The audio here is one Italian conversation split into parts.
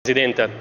Presidente,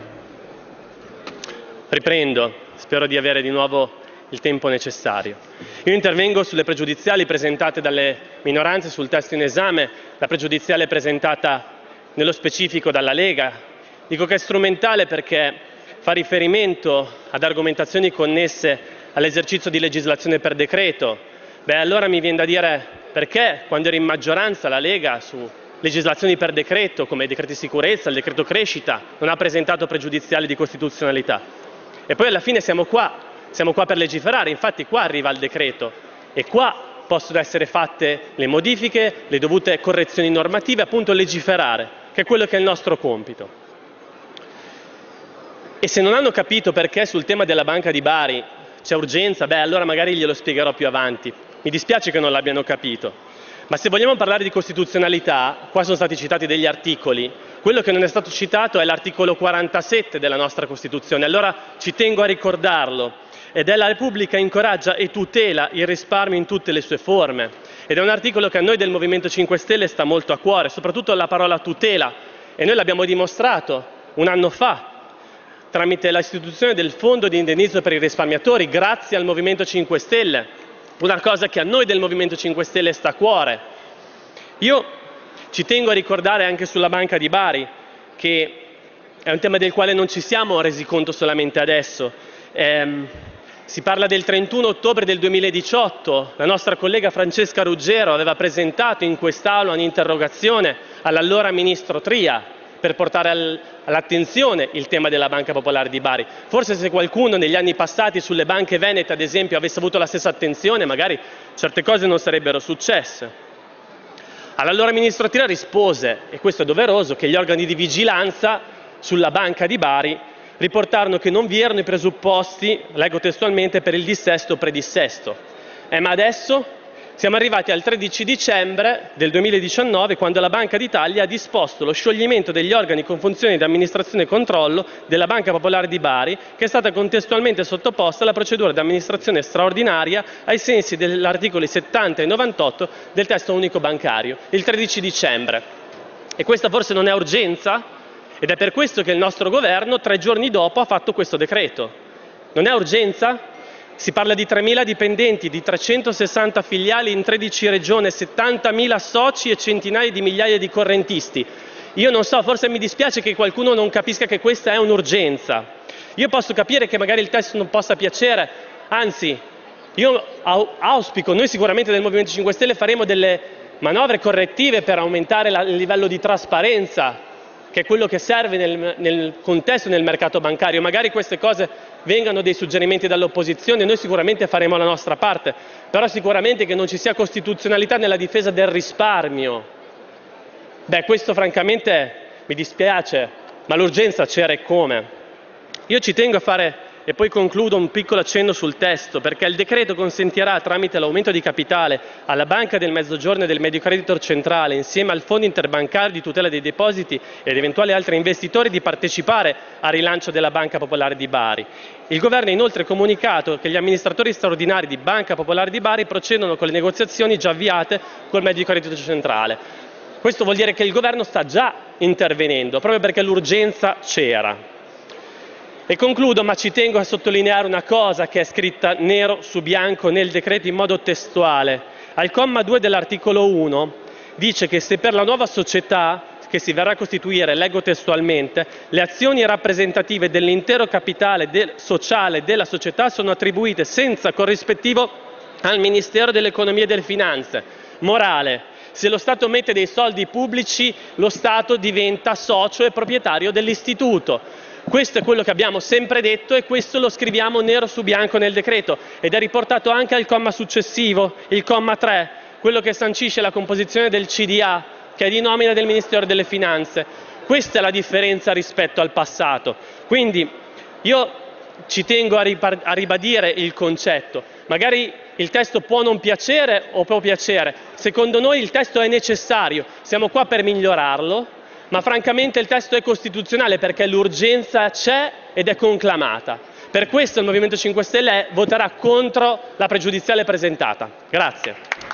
riprendo, spero di avere di nuovo il tempo necessario. Io intervengo sulle pregiudiziali presentate dalle minoranze sul testo in esame, la pregiudiziale presentata nello specifico dalla Lega. Dico che è strumentale perché fa riferimento ad argomentazioni connesse all'esercizio di legislazione per decreto. Allora mi viene da dire perché quando era in maggioranza la Lega su legislazioni per decreto, come i decreti sicurezza, il decreto crescita, non ha presentato pregiudiziali di costituzionalità. E poi alla fine siamo qua per legiferare, infatti qua arriva il decreto e qua possono essere fatte le modifiche, le dovute correzioni normative, appunto legiferare, che è quello che è il nostro compito. E se non hanno capito perché sul tema della Banca di Bari c'è urgenza, allora magari glielo spiegherò più avanti. Mi dispiace che non l'abbiano capito. Ma se vogliamo parlare di costituzionalità, qua sono stati citati degli articoli, quello che non è stato citato è l'articolo 47 della nostra Costituzione, allora ci tengo a ricordarlo, ed è: la Repubblica incoraggia e tutela il risparmio in tutte le sue forme, ed è un articolo che a noi del Movimento 5 Stelle sta molto a cuore, soprattutto la parola tutela, e noi l'abbiamo dimostrato un anno fa tramite l'istituzione del Fondo di indennizzo per i risparmiatori, grazie al Movimento 5 Stelle. Una cosa che a noi del Movimento 5 Stelle sta a cuore. Io ci tengo a ricordare anche sulla Banca di Bari, che è un tema del quale non ci siamo resi conto solamente adesso. Si parla del 31 ottobre del 2018, la nostra collega Francesca Ruggero aveva presentato in quest'Aula un'interrogazione all'allora Ministro Tria per portare all'attenzione il tema della Banca Popolare di Bari. Forse se qualcuno negli anni passati sulle banche venete, ad esempio, avesse avuto la stessa attenzione, magari certe cose non sarebbero successe. All'allora Ministro Tria rispose, e questo è doveroso, che gli organi di vigilanza sulla Banca di Bari riportarono che non vi erano i presupposti, leggo testualmente, per il dissesto o predissesto. Ma adesso siamo arrivati al 13 dicembre del 2019, quando la Banca d'Italia ha disposto lo scioglimento degli organi con funzioni di amministrazione e controllo della Banca Popolare di Bari, che è stata contestualmente sottoposta alla procedura di amministrazione straordinaria ai sensi degli articoli 70 e 98 del testo unico bancario, il 13 dicembre. E questa forse non è urgenza? Ed è per questo che il nostro governo 3 giorni dopo ha fatto questo decreto. Non è urgenza? Si parla di 3.000 dipendenti, di 360 filiali in 13 regioni, 70.000 soci e centinaia di migliaia di correntisti. Io non so, forse mi dispiace che qualcuno non capisca che questa è un'urgenza. Io posso capire che magari il testo non possa piacere, anzi, io auspico, noi sicuramente del Movimento 5 Stelle faremo delle manovre correttive per aumentare il livello di trasparenza, che è quello che serve nel contesto del mercato bancario. Magari queste cose vengano dei suggerimenti dall'opposizione, noi sicuramente faremo la nostra parte, però sicuramente che non ci sia costituzionalità nella difesa del risparmio. Questo francamente mi dispiace, ma l'urgenza c'era e come. Io ci tengo a fare, e poi concludo, un piccolo accenno sul testo, perché il decreto consentirà, tramite l'aumento di capitale, alla Banca del Mezzogiorno e del Mediocreditor Centrale, insieme al Fondo Interbancario di tutela dei depositi ed eventuali altri investitori, di partecipare al rilancio della Banca Popolare di Bari. Il Governo ha inoltre comunicato che gli amministratori straordinari di Banca Popolare di Bari procedono con le negoziazioni già avviate col Mediocreditor Centrale. Questo vuol dire che il Governo sta già intervenendo, proprio perché l'urgenza c'era. E concludo, ma ci tengo a sottolineare una cosa che è scritta nero su bianco nel decreto in modo testuale. Al comma 2 dell'articolo 1 dice che se per la nuova società che si verrà a costituire, leggo testualmente, le azioni rappresentative dell'intero capitale sociale della società sono attribuite senza corrispettivo al Ministero dell'Economia e delle Finanze. Morale: se lo Stato mette dei soldi pubblici, lo Stato diventa socio e proprietario dell'istituto. Questo è quello che abbiamo sempre detto e questo lo scriviamo nero su bianco nel decreto, ed è riportato anche al comma successivo, il comma 3, quello che sancisce la composizione del CDA, che è di nomina del Ministero delle Finanze. Questa è la differenza rispetto al passato. Quindi io ci tengo a ribadire il concetto. Magari il testo può non piacere o può piacere. Secondo noi il testo è necessario, siamo qua per migliorarlo, ma francamente il testo è costituzionale perché l'urgenza c'è ed è conclamata. Per questo il Movimento 5 Stelle voterà contro la pregiudiziale presentata. Grazie.